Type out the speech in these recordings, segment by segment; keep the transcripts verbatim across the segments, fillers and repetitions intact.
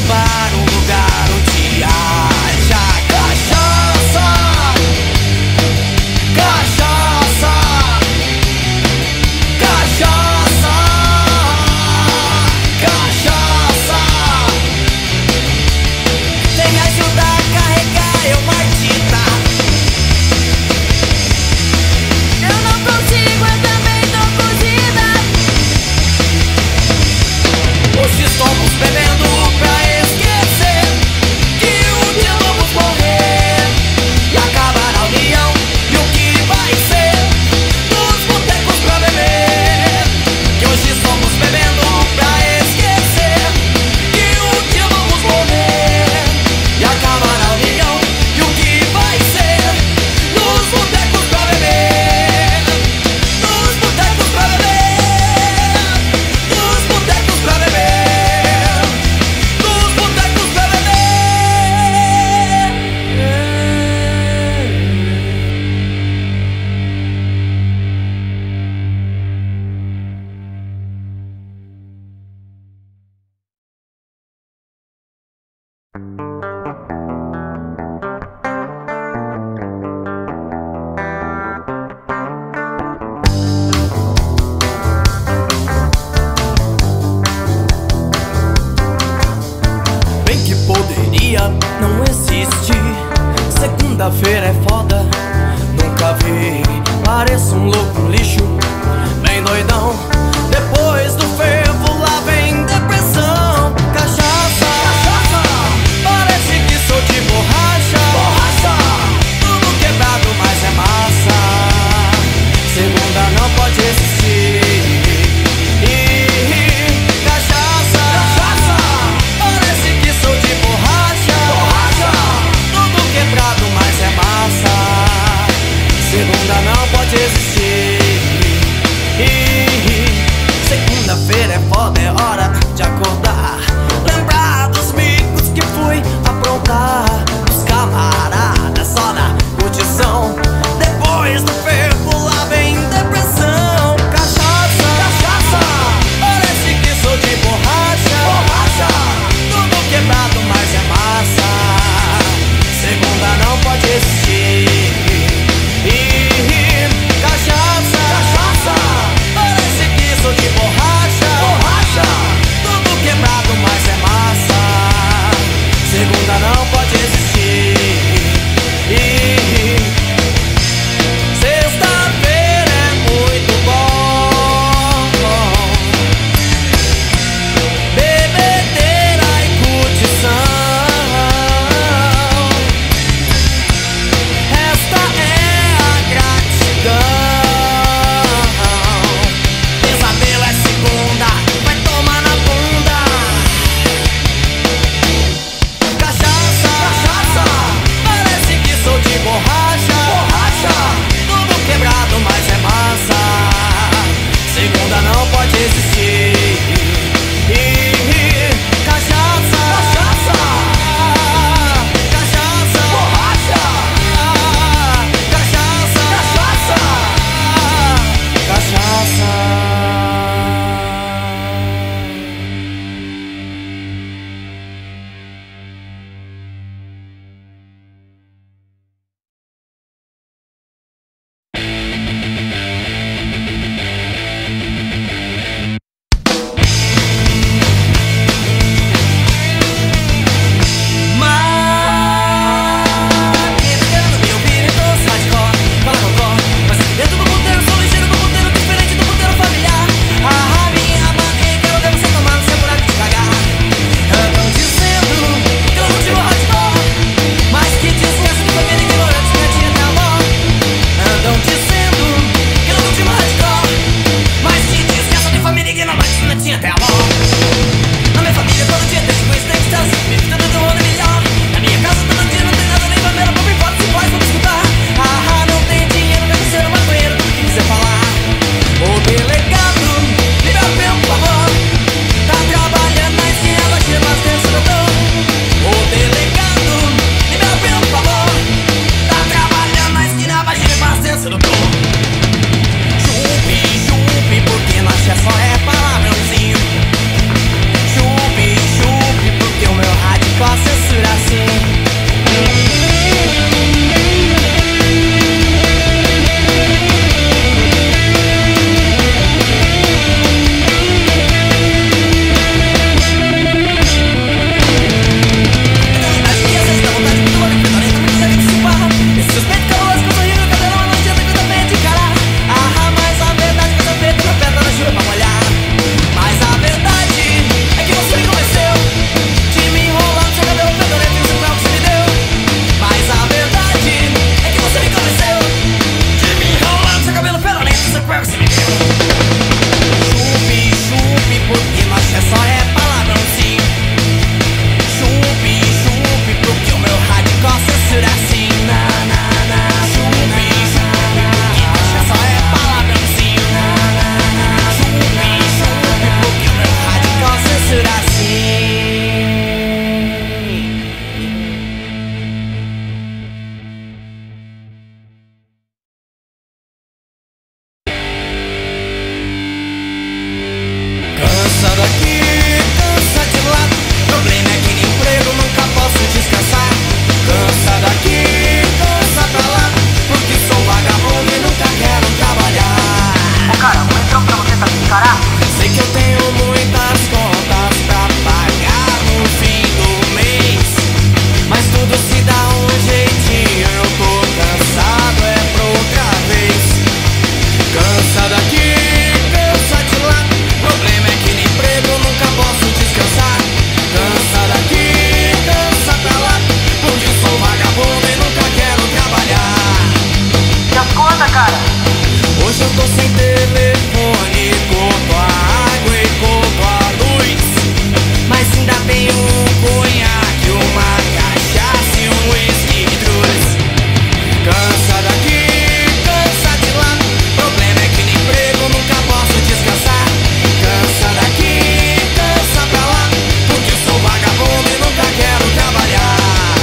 para um lugar onde haja cachaça, cachaça, cachaça, cachaça. Vem me ajudar a carregar, eu Martita. Eu não consigo, eu também tô cozida. Hoje estamos bebendo pra esquecer que um dia vamos morrer e acabar a união. E o que vai ser nos botecos pra beber? Que hoje estamos bebendo pra esquecer que um dia vamos morrer e acabar a união. E o que vai ser nos botecos pra beber? Nos botecos pra beber, nos botecos pra beber, nos botecos pra beber. Bem que poderia não existir. Segunda-feira é foda, nunca vi. Pareço um louco, um lixo, bem doidão. Depois do fervo lá vem depressão. Cachaça, cachaça, parece que sou de borracha, borracha. Tudo quebrado, mas é massa. Segunda não pode existir. Cachaça, cachaça, parece que sou de borracha, borracha. Tudo quebrado, mas é massa. Segunda não pode existir. Segunda-feira é foda, é hora de acordar. Lembrar dos micos que fui aprontar. Os camaradas só na curtição. Depois do fervo lá vem depressão. Cachaça, cachaça, parece que sou de borracha, borracha. Tudo quebrado, mas é massa. Segunda não pode existir. Cachaça. noite eu tô sem telefone, corto a água e corto a luz, mas ainda tenho um conhaque, uma cachaça e um whisky drus. Cansa daqui, cansa de lá, problema é que no emprego nunca posso descansar. Cansa daqui, cansa pra lá, porque sou vagabundo e nunca quero trabalhar.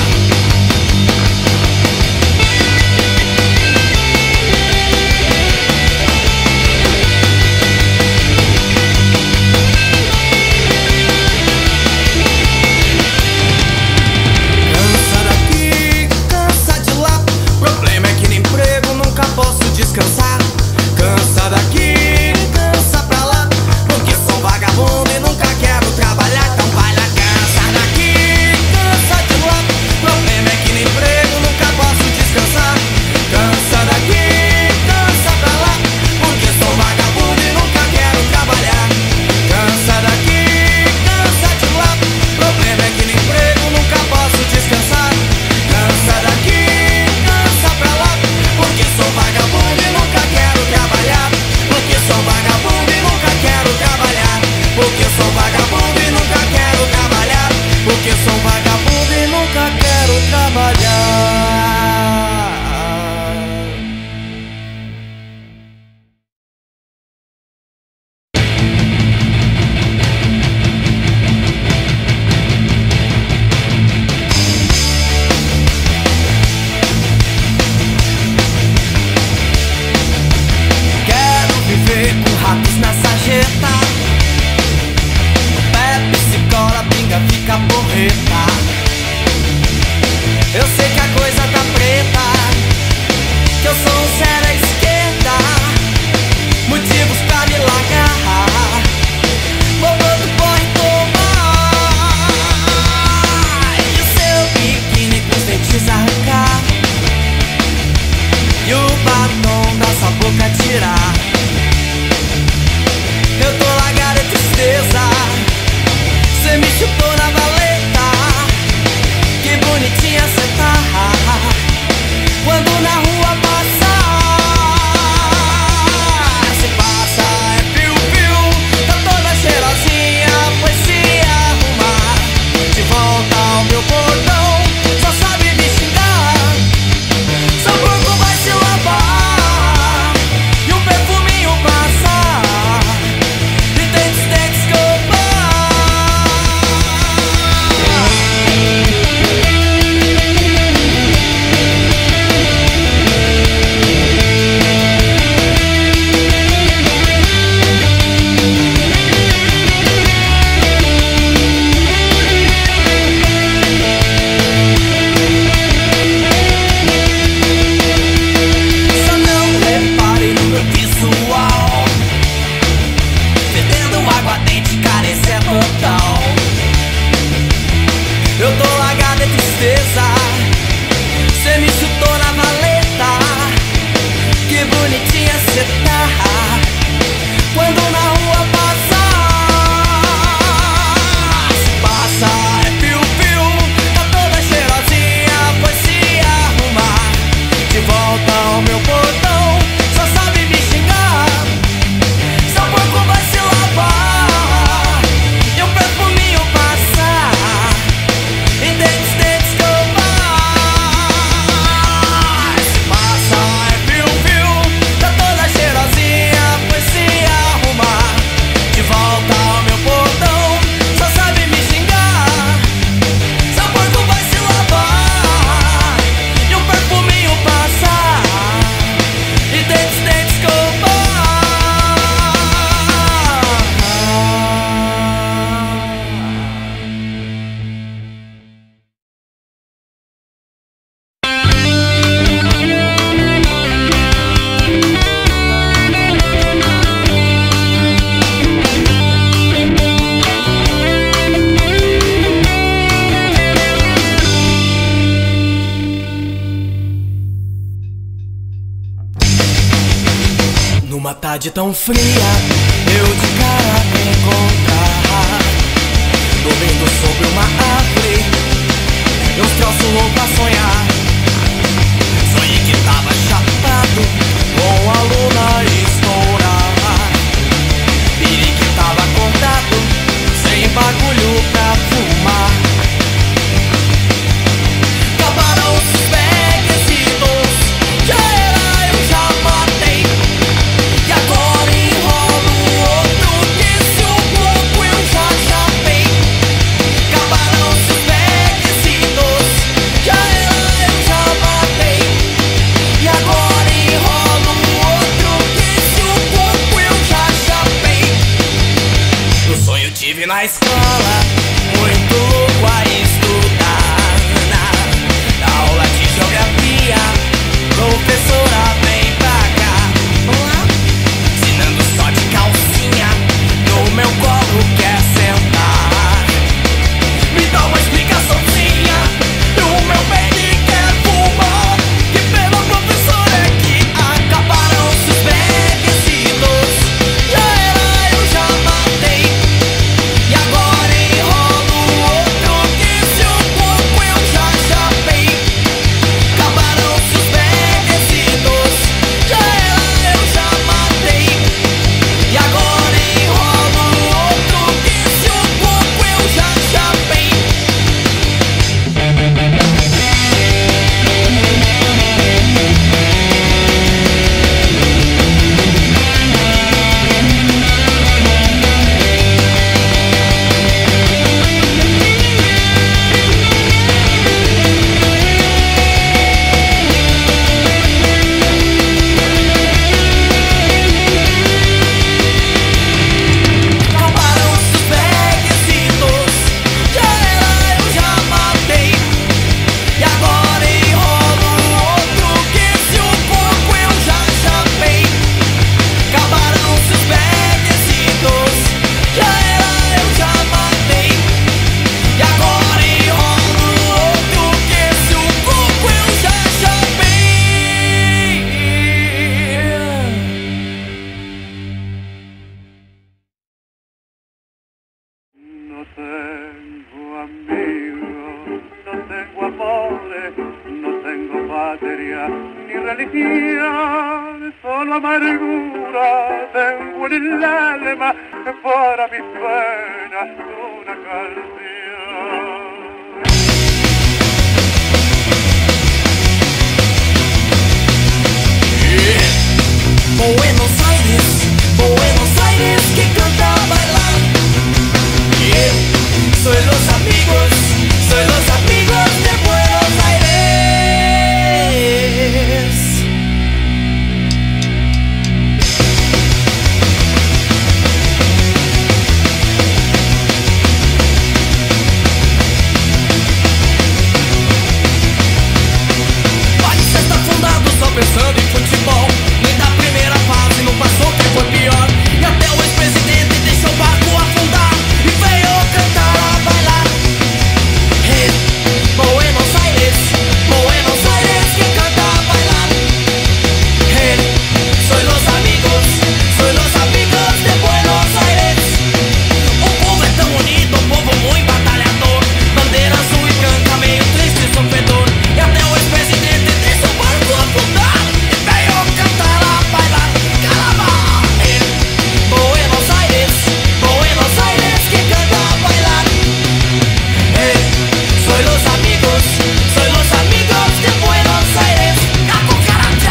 Cansa daqui, cansa de lá, problema é que no emprego nunca posso descansar. Cansa daqui, cansa pra lá, porque sou vagabundo e nunca quero trabalhar. Então vai lá, cansa daqui, cansa de lá, problema é que no emprego nunca posso descansar. Cansa daqui, cansa pra lá, porque sou vagabundo e nunca quero trabalhar. Cansa daqui, cansa de lá, problema é que no emprego nunca posso descansar. Cansa daqui, cansa pra lá, porque sou vagabundo e nunca quero trabalhar. Porque sou vagabundo e nunca quero trabalhar. Porque sou vagabundo e nunca quero trabalhar. Porque sou vagabundo e nunca quero trabalhar. Quero viver com ratos na sarjeta, Pepsi, cola, pinga, fica porreta. Eu sei que a coisa tá preta, que eu sou um zero à esquerda, motivos pra me largar, bobando porre tomar, e o seu biquíni com os dentes arrancar, e o batom da sua boca tirar. Eu tô largado de tristeza, cê me chutou na valeta, que bonitinha cê tá, quando na rua passar. Se passa é piu-piu, tá toda cheirosinha, pois se arrumar, de volta ao meu portão, só sabe me xingar. Seu corpo vai se lavar e um perfuminho passar, e dentes, dentes, escovar. Só não repare no meu visual, fedendo aguardente, cara, esse é total. Eu tô largado de tristeza, cê me chutou na valeta, que bonitinha cê tá, quando na rua passar. Se passa é piu-piu, tá toda cheirosinha, pois se arrumar, de volta ao meu portão, só sabe me xingar. Seu corpo vai se lavar e um perfuminho passar, e dentes, dentes, escovar. Se passa é piu-piu, tá toda cheirosinha, pois se arrumar, de volta ao meu portão, só sabe me xingar. Seu corpo vai se lavar e um perfuminho passar, e dentes, dentes, escovar. Numa tarde tão fria, eu de cara encontrar, dormindo sobre uma árvore, meus troços loucos a sonhar. Sonhei que tava chapado com a luna e Na escola, muito louco a estudar. Na aula de geografia, professora vem pra cá. Vamos lá? Ensinando só de calcinha, no meu colo quer sentar. Me dá uma explicaçãozinha, e o meu baby quer fumar. Que pena, professor, é que acabaram-se os brequecidos. Já era, eu já matei, e agora enrolo outro que se um pouco eu já chapei. Acabaram-se os brequecidos. Já era, eu já matei, e agora enrolo outro que se um pouco eu já chapei. Acabaram-se os brequecidos. Já era, eu já matei, e agora enrolo outro que se um pouco eu já chapei. Acabaram-se os brequecidos. Já era, eu já matei, e agora enrolo outro que se um pouco eu já chapei. No tengo amigos, no tengo amores, no tengo patria ni religión, solo amargura tengo en el alma, para mis penas una canción. Buenos Aires, Buenos Aires que canta a bailar. Yeah. Soy los amigos, soy los amigos de Buenos Aires. País está fundado só pensando em futebol. Nem da primeira fase não passou, quem foi pior. E até o ex-presidente deixou o barco afundar e veio cantar a bailar. Hey, Buenos Aires, Buenos Aires que canta a bailar. Hey, soy los amigos, soy los amigos de Buenos Aires. O povo é tão unido, um povo muito batalhador. Bandeira azul e branca, meio triste e sofredor. E até o ex-presidente deixou o barco afundar e veio cantar a bailar. Caramba! Hey, Buenos Aires, Buenos Aires que canta a bailar. Hey, soy los amigos, soy los amigos de Buenos Aires. ¡A cucaracha!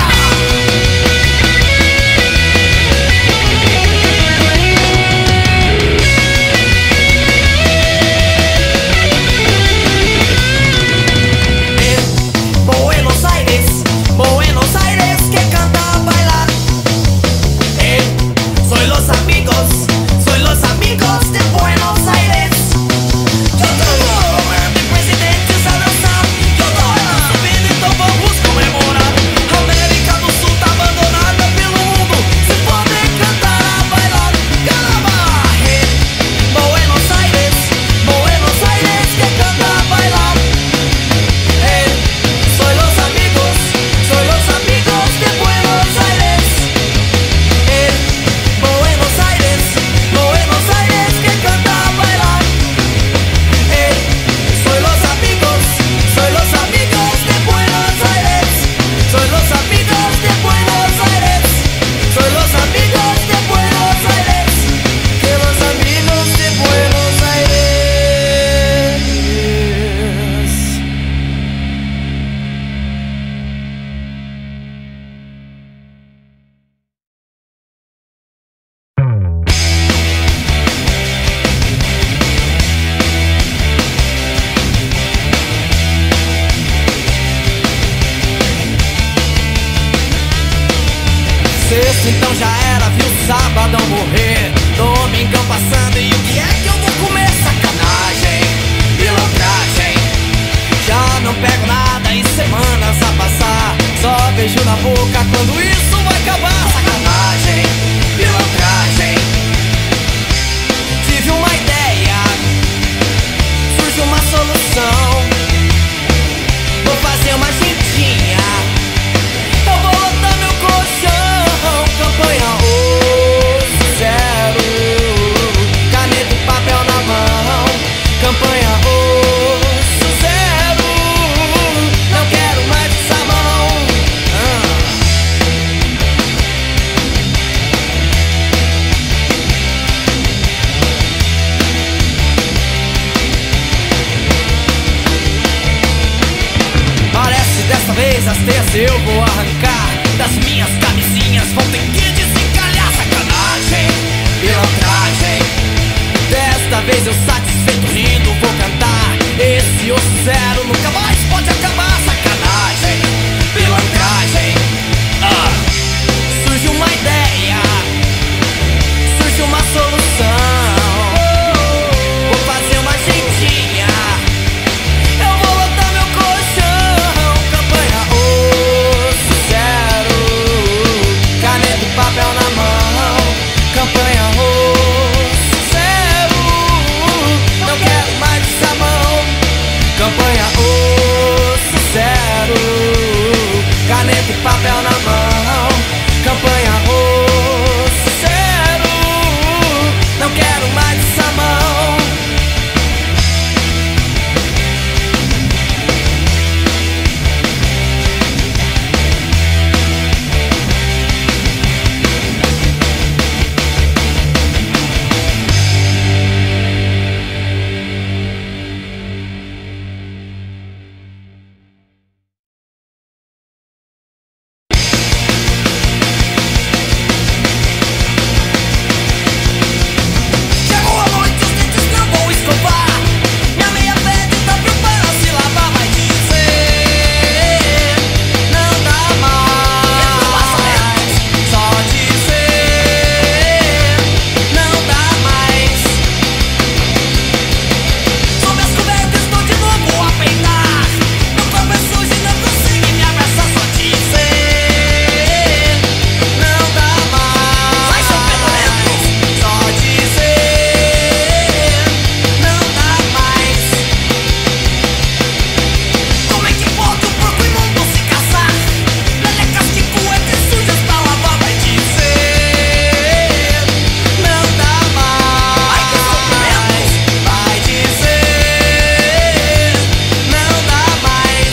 Buenos Aires, Buenos Aires que canta a bailar. Eh, soy los amigos, soy los amigos de Buenos Aires. Yo tô de presidentes a dançar. Eu tô subindo, então vamos comemorar. A América do Sul tá abandonada pelo mundo. Se pode cantar a bailar. Caramba! Eh, Buenos Aires, Buenos Aires que canta a bailar. Eh, soy los amigos, soy los amigos de Buenos Aires. Eh, Buenos Aires, Buenos Aires que canta a bailar. Eh, soy los amigos, soy los amigos de Buenos Aires. Soy los amigos de Buenos Aires. Soy los amigos de Buenos Aires. Que los amigos de Buenos Aires. Sexta então já era, viu sabadão morrer. Domingão passando e o que é que eu vou comer? Sacanagem, pilantragem. Já não pego nada e semanas a passar. Só beijo na boca quando isso vai acabar. Sacanagem, pilantragem. Tive uma ideia, surge uma solução. Vou fazer uma gentinha, eu vou lotar meu colchão. Campanha osso zero, caneta e papel na mão. Campanha osso zero, não quero mais essa mão. ah. Parece dessa vez as teias eu vou arrancar. Das minhas camisinhas vão ter que desencalhar. Sacanagem, pilantragem. Desta vez eu satisfeito rindo vou cantar. Esse osso zero nunca mais pode acabar. Sacanagem, pilantragem. ah. Surge uma ideia, surge uma solução. Vou fazer uma gentinha, eu vou lotar meu colchão. Campanha osso zero, caneta e papel na mão. Campanha osso zero, não quero mais essa mão. Campanha osso zero, caneta e papel na mão. Campanha osso zero, não quero mais essa mão. Chegou a noite, os dentes não vou escovar. Minha meia pede tá pro para se lavar. Vai dizer, não dá mais. Só dizer, não dá mais. Sob as cobertas estou de novo a peitar. Meu corpo é sujo e não consigo me abraçar. Só dizer, não dá mais. Sai, seu pedorento. Só dizer, não dá mais. Como é que pode um porco imundo se caçar? Lelecas de cuecas sujas pra lavar. Vai dizer, não dá mais. Ai, que sofrimento. Vai dizer, não dá mais.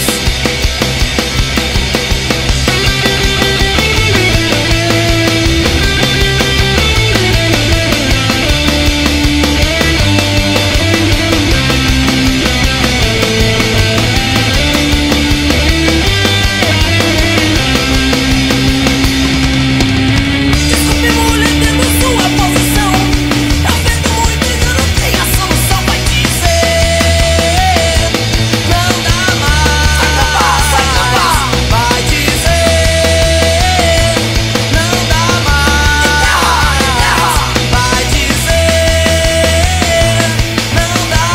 Desculpe, mulher, entendo sua posição. Eu tento muito e eu não tenho a solução. Vai dizer, não dá mais. Vai dizer, não dá mais. Vai dizer, não dá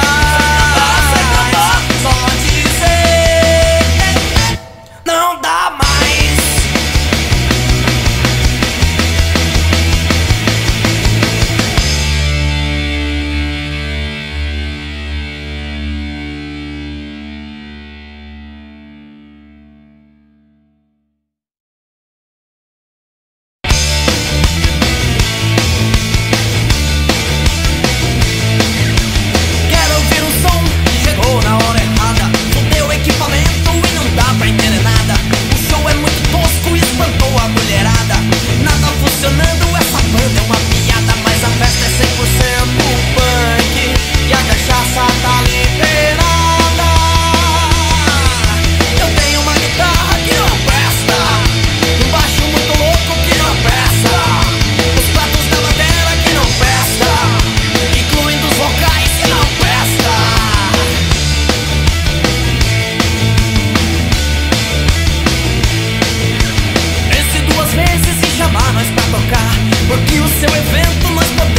mais. Só dizer, não dá mais. Quero ouvir um som que chegou na hora errada. Soltei o equipamento e não dá pra entender nada. O show é muito tosco e espantou a mulherada. Nada funcionando, essa banda é uma piada. Mas a festa é cem por cento punk e a cachaça tá liberada. Eu tenho uma guitarra que não presta, um baixo muito louco que não presta, os pratos da madeira que não presta, incluindo os vocais que não presta. Pense duas vezes em chamar nós pra tocar, porque o seu evento nós podemos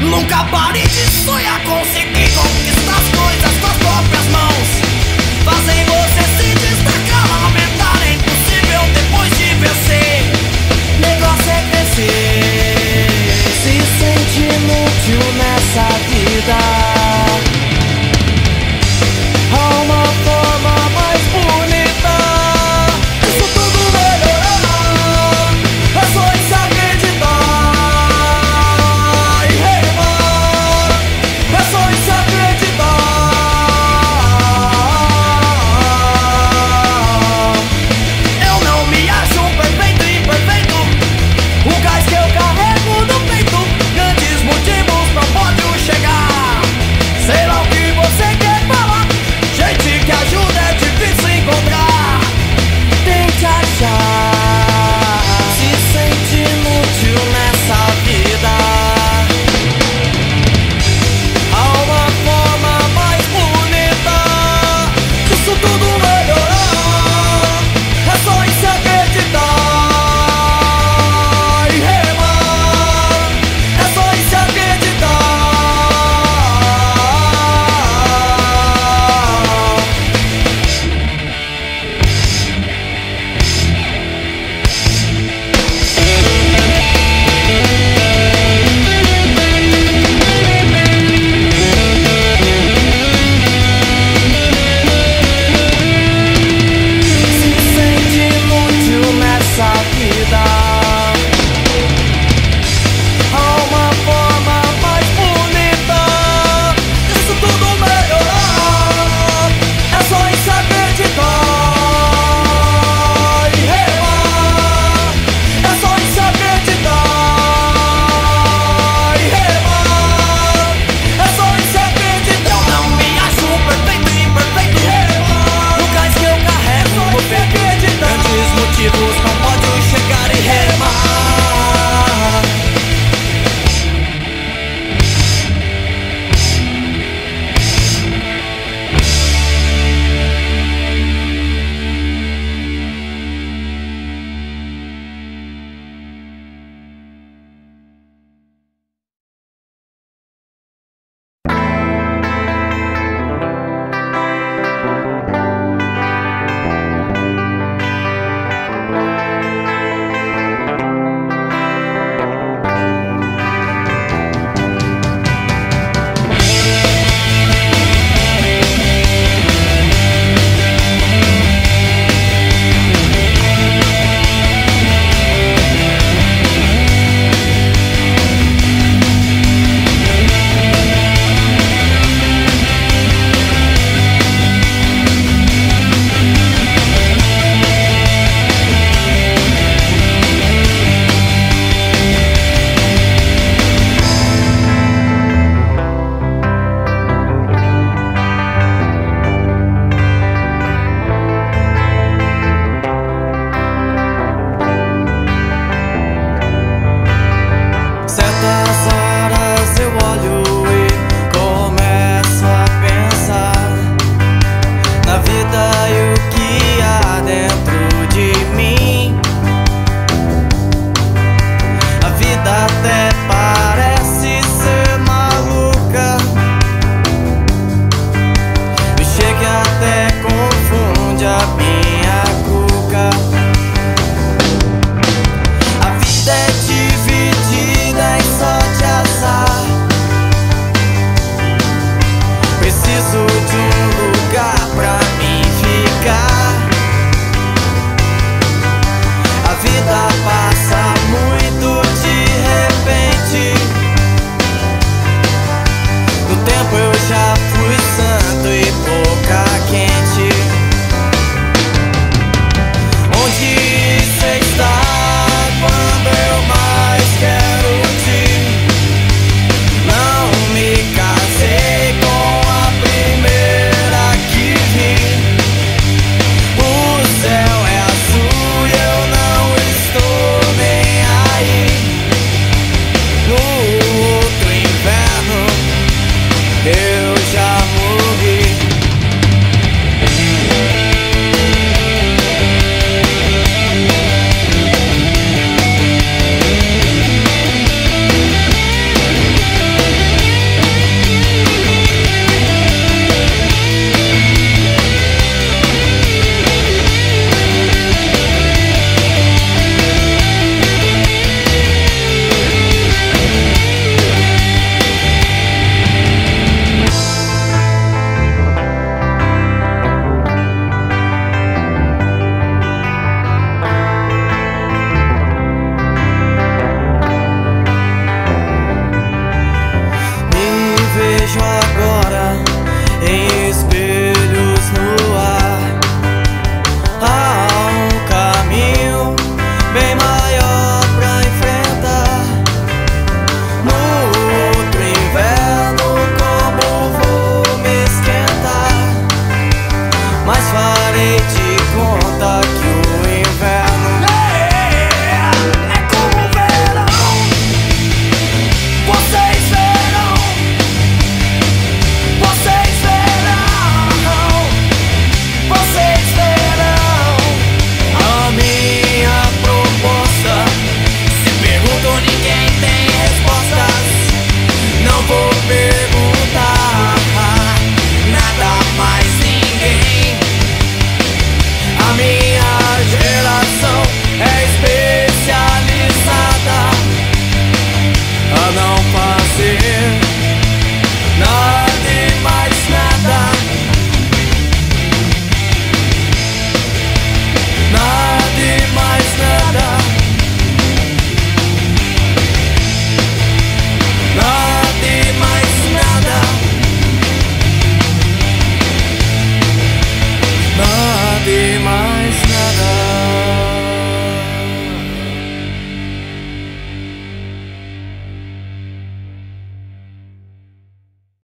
Nunca pare de sonhar, conseguir conquistar as coisas, as coisas.